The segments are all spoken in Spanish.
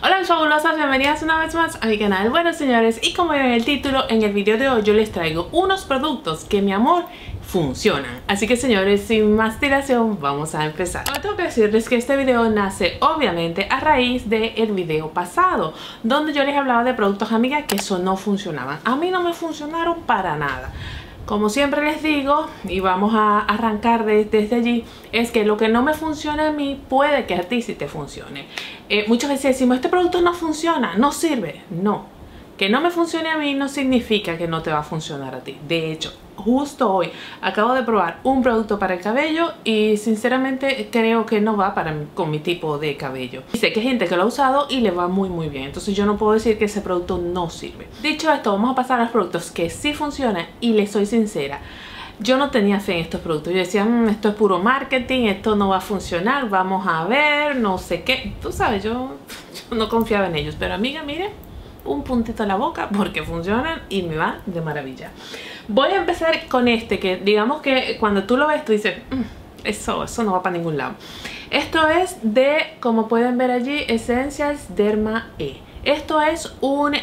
Hola mis fabulosas, bienvenidas una vez más a mi canal. Bueno señores, y como ven en el título, en el video de hoy yo les traigo unos productos que, mi amor, funcionan. Así que señores, sin más dilación, vamos a empezar. Ahora tengo que decirles que este video nace obviamente a raíz del video pasado, donde yo les hablaba de productos, amigas, que eso no funcionaban. A mí no me funcionaron para nada. Como siempre les digo, y vamos a arrancar desde allí, es que lo que no me funciona a mí, puede que a ti sí te funcione. Muchas veces decimos, este producto no funciona, no sirve. No, que no me funcione a mí no significa que no te va a funcionar a ti. De hecho, justo hoy acabo de probar un producto para el cabello y sinceramente creo que no va con mi tipo de cabello. Y sé que hay gente que lo ha usado y le va muy bien, entonces yo no puedo decir que ese producto no sirve. Dicho esto, vamos a pasar a los productos que sí funcionan, y les soy sincera, yo no tenía fe en estos productos. Yo decía, esto es puro marketing, esto no va a funcionar, vamos a ver, no sé qué. Tú sabes, yo no confiaba en ellos, pero amiga, mire, un puntito en la boca porque funcionan y me va de maravilla. Voy a empezar con este, que digamos que cuando tú lo ves tú dices, eso no va para ningún lado. Esto es de, como pueden ver allí, Essentials Derma E. Esto es un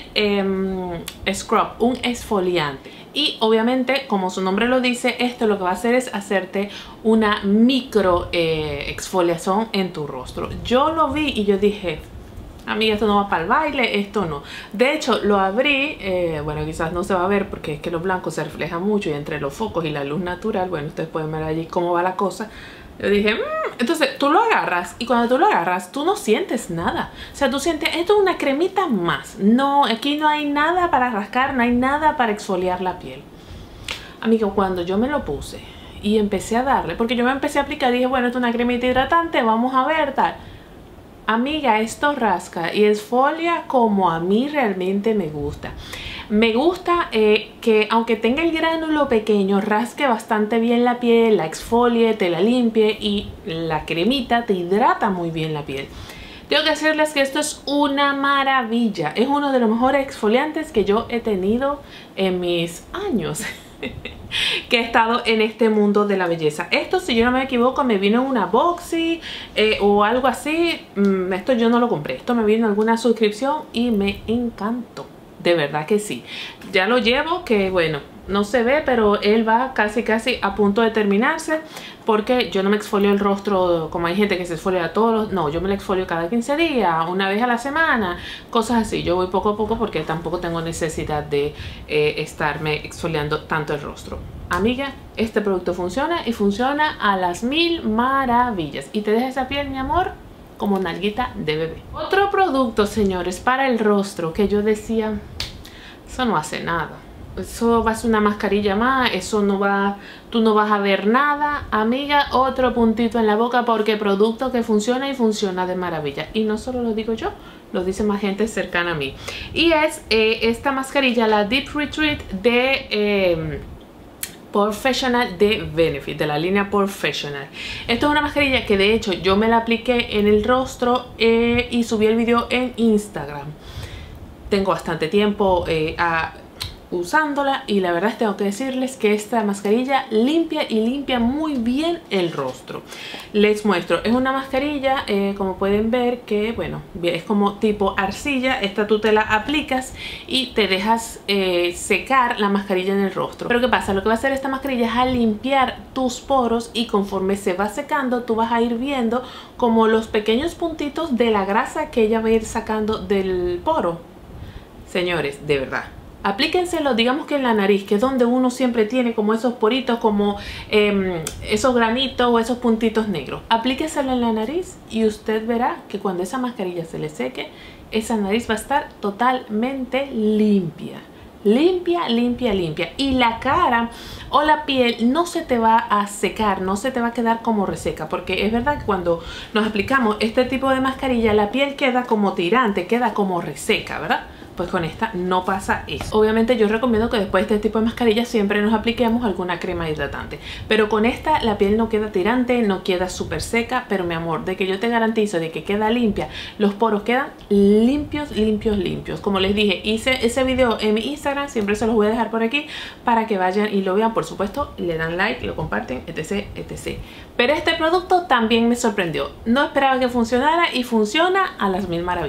scrub, un exfoliante. Y obviamente, como su nombre lo dice, esto lo que va a hacer es hacerte una micro exfoliación en tu rostro. Yo lo vi y yo dije, amiga, esto no va para el baile, esto no. De hecho, lo abrí, bueno, quizás no se va a ver porque es que lo blanco se refleja mucho y entre los focos y la luz natural, bueno, ustedes pueden ver allí cómo va la cosa. Yo dije, entonces tú lo agarras y cuando tú lo agarras tú no sientes nada. O sea, tú sientes, esto es una cremita más. No, aquí no hay nada para rascar, no hay nada para exfoliar la piel. Amigo, cuando yo me lo puse y empecé a darle, porque yo me empecé a aplicar, dije, bueno, esto es una cremita hidratante, vamos a ver tal. Amiga, esto rasca y exfolia como a mí realmente me gusta. Me gusta que aunque tenga el gránulo pequeño, rasque bastante bien la piel, la exfolie, te la limpie y la cremita te hidrata muy bien la piel. Tengo que decirles que esto es una maravilla. Es uno de los mejores exfoliantes que yo he tenido en mis años que he estado en este mundo de la belleza. Esto, si yo no me equivoco, me vino en una boxy o algo así. Esto yo no lo compré, esto me vino en alguna suscripción y me encantó. De verdad que sí. Ya lo llevo, que bueno, no se ve, pero él va casi a punto de terminarse, porque yo no me exfolio el rostro como hay gente que se exfolia todos los... No, yo me lo exfolio cada 15 días, una vez a la semana, cosas así. Yo voy poco a poco porque tampoco tengo necesidad de estarme exfoliando tanto el rostro. Amiga, este producto funciona y funciona a las mil maravillas. Y te deja esa piel, mi amor, como nalguita de bebé. Otro producto, señores, para el rostro que yo decía, eso no hace nada. Eso va a ser una mascarilla más, eso no va, tú no vas a ver nada. Amiga, otro puntito en la boca, porque producto que funciona y funciona de maravilla. Y no solo lo digo yo, lo dice más gente cercana a mí. Y es esta mascarilla, la Deep Retreat de... Professional de Benefit, de la línea Professional. Esto es una mascarilla que de hecho yo me la apliqué en el rostro y subí el video en Instagram. Tengo bastante tiempo usándola y la verdad tengo que decirles que esta mascarilla limpia y limpia muy bien el rostro. Les muestro, es una mascarilla como pueden ver que bueno, es como tipo arcilla. Esta tú te la aplicas y te dejas secar la mascarilla en el rostro. Pero ¿qué pasa? Lo que va a hacer esta mascarilla es a limpiar tus poros, y conforme se va secando tú vas a ir viendo como los pequeños puntitos de la grasa que ella va a ir sacando del poro. Señores, de verdad, aplíquenselo, digamos que en la nariz, que es donde uno siempre tiene como esos poritos, como esos granitos o esos puntitos negros. Aplíquenselo en la nariz y usted verá que cuando esa mascarilla se le seque, esa nariz va a estar totalmente limpia. Limpia, limpia, limpia. Y la cara o la piel no se te va a secar, no se te va a quedar como reseca, porque es verdad que cuando nos aplicamos este tipo de mascarilla la piel queda como tirante, queda como reseca, ¿verdad? Pues con esta no pasa eso. Obviamente yo recomiendo que después de este tipo de mascarilla siempre nos apliquemos alguna crema hidratante, pero con esta la piel no queda tirante, no queda súper seca, pero mi amor, de que yo te garantizo de que queda limpia, los poros quedan limpios, limpios, limpios. Como les dije, hice ese video en mi Instagram, siempre se los voy a dejar por aquí para que vayan y lo vean. Por supuesto, le dan like, lo comparten, etc, etc. Pero este producto también me sorprendió, no esperaba que funcionara y funciona a las mil maravillas.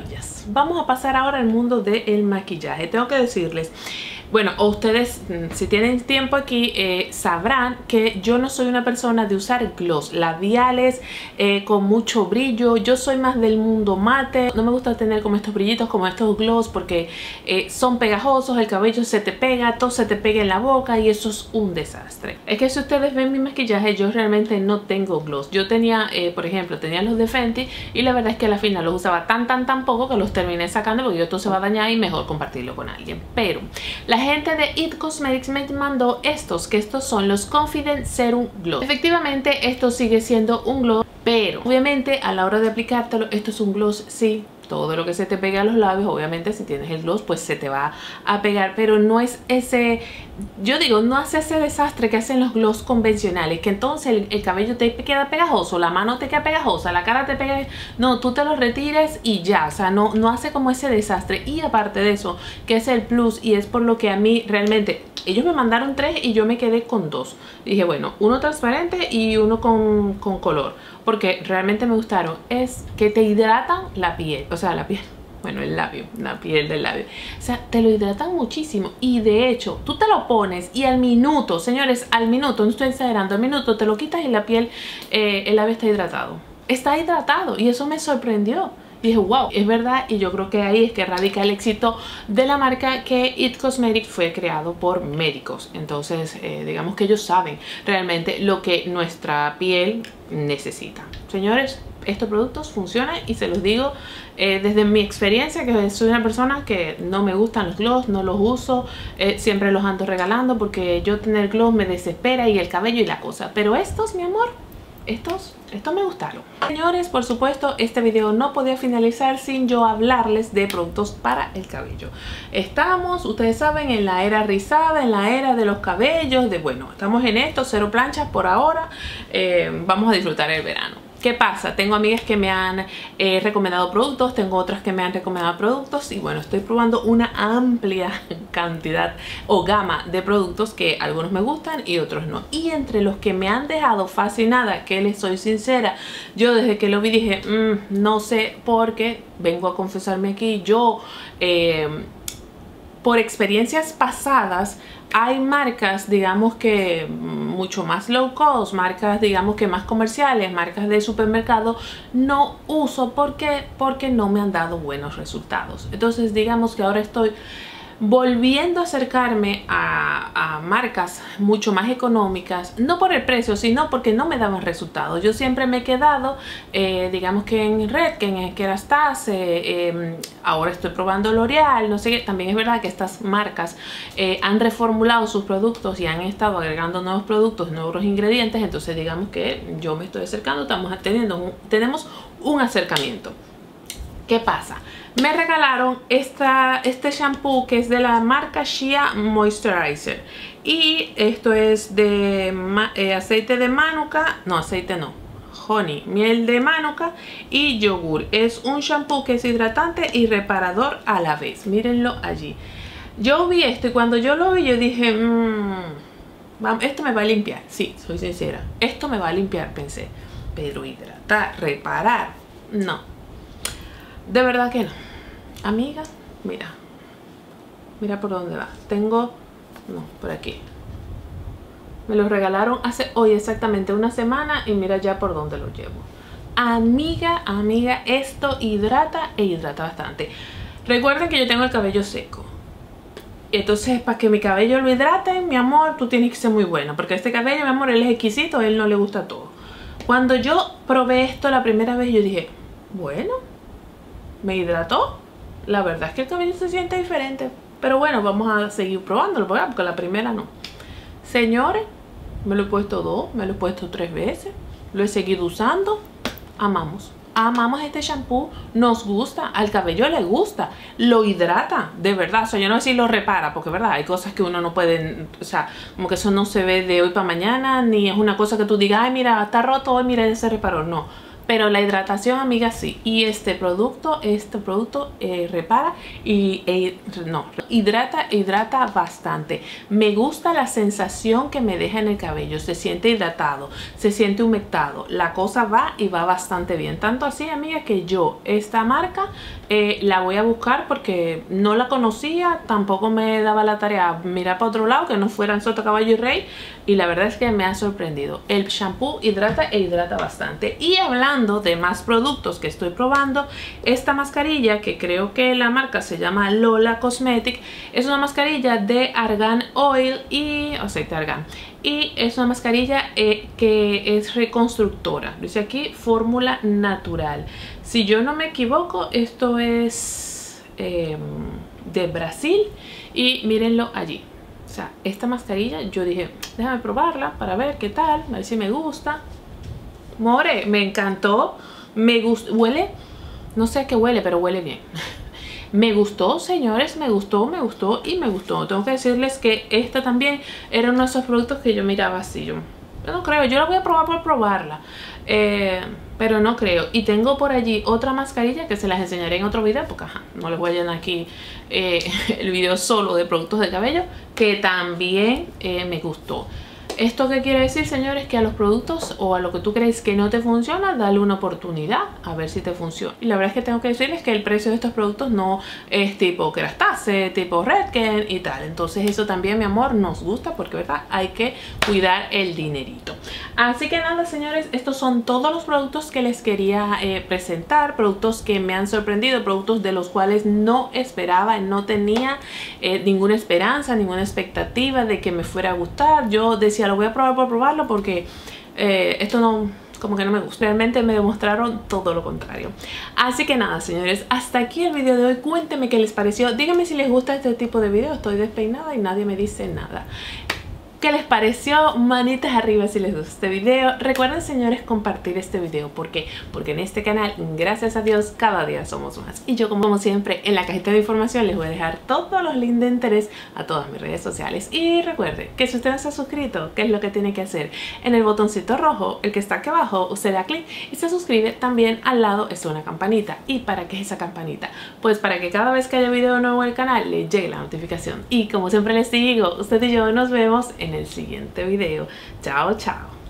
productos. Vamos a pasar ahora al mundo del maquillaje. Tengo que decirles, bueno, ustedes si tienen tiempo aquí sabrán que yo no soy una persona de usar gloss, labiales con mucho brillo. Yo soy más del mundo mate. No me gusta tener como estos brillitos, como estos gloss, porque son pegajosos, el cabello se te pega, todo se te pega en la boca y eso es un desastre. Es que si ustedes ven mi maquillaje, yo realmente no tengo gloss. Yo tenía, por ejemplo, tenía los de Fenty y la verdad es que al final los usaba tan poco que los terminé sacando porque esto se va a dañar y mejor compartirlo con alguien. Pero la gente de IT Cosmetics me mandó estos, que estos son los Confident Serum Gloss. Efectivamente esto sigue siendo un gloss, pero obviamente a la hora de aplicártelo, esto es un gloss, sí. Todo lo que se te pegue a los labios, obviamente si tienes el gloss pues se te va a pegar, pero no es ese, yo digo, no hace ese desastre que hacen los gloss convencionales, que entonces el cabello te queda pegajoso, la mano te queda pegajosa, la cara te pega, no, tú te lo retires y ya, o sea, no hace como ese desastre. Y aparte de eso, que es el plus y es por lo que a mí realmente, ellos me mandaron 3 y yo me quedé con 2. Dije, bueno, uno transparente y uno con color, porque realmente me gustaron. Es que te hidratan la piel, o sea, la piel, bueno, el labio, la piel del labio. O sea, te lo hidratan muchísimo. Y de hecho, tú te lo pones y al minuto, señores, al minuto, no estoy exagerando, al minuto te lo quitas y la piel, el labio está hidratado. Está hidratado y eso me sorprendió. Y dije, wow, es verdad, y yo creo que ahí es que radica el éxito de la marca, que IT Cosmetics fue creado por médicos. Entonces, digamos que ellos saben realmente lo que nuestra piel necesita. Señores, estos productos funcionan y se los digo desde mi experiencia, que soy una persona que no me gustan los gloss, no los uso, siempre los ando regalando porque yo tener gloss me desespera y el cabello y la cosa. Pero estos, mi amor, estos me gustaron. Señores, por supuesto, este video no podía finalizar sin yo hablarles de productos para el cabello. Estamos, ustedes saben, en la era rizada, en la era de los cabellos, bueno, estamos en esto, 0 planchas por ahora. Vamos a disfrutar el verano. ¿Qué pasa? Tengo amigas que me han recomendado productos, tengo otras que me han recomendado productos y bueno, estoy probando una amplia cantidad o gama de productos que algunos me gustan y otros no. Y entre los que me han dejado fascinada, que les soy sincera, yo desde que lo vi dije, no sé, porque vengo a confesarme aquí, yo por experiencias pasadas, hay marcas, digamos que mucho más low cost, marcas digamos que más comerciales, marcas de supermercado, no uso porque no me han dado buenos resultados. Entonces digamos que ahora estoy volviendo a acercarme a marcas mucho más económicas, no por el precio, sino porque no me daban resultados. Yo siempre me he quedado, digamos que en Redken, en Kerastase, ahora estoy probando L'Oreal, no sé qué. También es verdad que estas marcas han reformulado sus productos y han estado agregando nuevos productos, nuevos ingredientes, entonces digamos que yo me estoy acercando, tenemos un acercamiento. ¿Qué pasa? Me regalaron este shampoo que es de la marca Shea Moisturizer. Y esto es de aceite de manuka, no, aceite no, honey, miel de manuka y yogur. Es un shampoo que es hidratante y reparador a la vez. Mírenlo allí. Yo vi esto y cuando yo lo vi yo dije, esto me va a limpiar. Sí, soy sincera, esto me va a limpiar, pensé. Pero hidratar, reparar, no. De verdad que no. Amiga, mira por dónde va. Tengo, no, por aquí. Me lo regalaron hace hoy exactamente una semana y mira ya por dónde lo llevo. Amiga, esto hidrata e hidrata bastante. Recuerden que yo tengo el cabello seco. Entonces, para que mi cabello lo hidrate, mi amor, tú tienes que ser muy buena. Porque este cabello, mi amor, él es exquisito, a él no le gusta todo. Cuando yo probé esto la primera vez, yo dije, bueno, me hidrató. La verdad es que el cabello se siente diferente. Pero bueno, vamos a seguir probándolo, porque la primera no. Señores, me lo he puesto 2, me lo he puesto 3 veces. Lo he seguido usando. Amamos este shampoo, nos gusta, al cabello le gusta, lo hidrata, de verdad. O sea, yo no sé si lo repara, porque verdad, hay cosas que uno no puede, o sea, como que eso no se ve de hoy para mañana, ni es una cosa que tú digas, ay mira, está roto hoy, mira, ya se reparó, no. pero la hidratación, amiga, sí. Y este producto repara hidrata bastante. Me gusta la sensación que me deja en el cabello. Se siente hidratado, se siente humectado. La cosa va y va bastante bien. Tanto así, amiga, que yo esta marca la voy a buscar porque no la conocía. Tampoco me daba la tarea mirar para otro lado que no fueran Sota, Caballo y Rey. Y la verdad es que me ha sorprendido. El shampoo hidrata e hidrata bastante. Y hablando de más productos que estoy probando, esta mascarilla, que creo que la marca se llama Lola Cosmetic, es una mascarilla de argan oil y aceite de argán. Y es una mascarilla que es reconstructora. Dice aquí fórmula natural. Si yo no me equivoco, esto es de Brasil. Y mírenlo allí. O sea, esta mascarilla yo dije, déjame probarla para ver qué tal, a ver si me gusta. More, me encantó, me gustó, huele, no sé a qué huele, pero huele bien. Me gustó, señores, me gustó y me gustó. Tengo que decirles que esta también era uno de esos productos que yo miraba así. Yo no creo, yo la voy a probar por probarla. Pero no creo. Y tengo por allí otra mascarilla que se las enseñaré en otro video, porque ajá, no les voy a llenar aquí el video solo de productos de cabello, que también me gustó. ¿Esto qué quiere decir, señores? Que a los productos o a lo que tú crees que no te funciona, dale una oportunidad a ver si te funciona. Y la verdad es que tengo que decirles que el precio de estos productos no es tipo Kerastase, tipo Redken y tal. Entonces eso también, mi amor, nos gusta porque, ¿verdad? Hay que cuidar el dinerito. Así que nada, señores, estos son todos los productos que les quería presentar. Productos que me han sorprendido, productos de los cuales no esperaba, no tenía ninguna esperanza, ninguna expectativa de que me fuera a gustar. Yo decía, lo voy a probar por probarlo porque esto no, como que no me gusta. Realmente me demostraron todo lo contrario. Así que nada, señores, hasta aquí el video de hoy. Cuéntenme qué les pareció. Díganme si les gusta este tipo de video. Estoy despeinada y nadie me dice nada. ¿Qué les pareció? Manitas arriba si les gustó este video. Recuerden, señores, compartir este video. ¿Por qué? Porque en este canal, gracias a Dios, cada día somos más. Y yo, como siempre, en la cajita de información les voy a dejar todos los links de interés a todas mis redes sociales. Y recuerden que si usted no se ha suscrito, ¿qué es lo que tiene que hacer? En el botoncito rojo, el que está aquí abajo, usted da clic y se suscribe. También al lado está una campanita. ¿Y para qué es esa campanita? Pues para que cada vez que haya video nuevo en el canal le llegue la notificación. Y como siempre les digo, usted y yo nos vemos en el siguiente video. Chao, chao.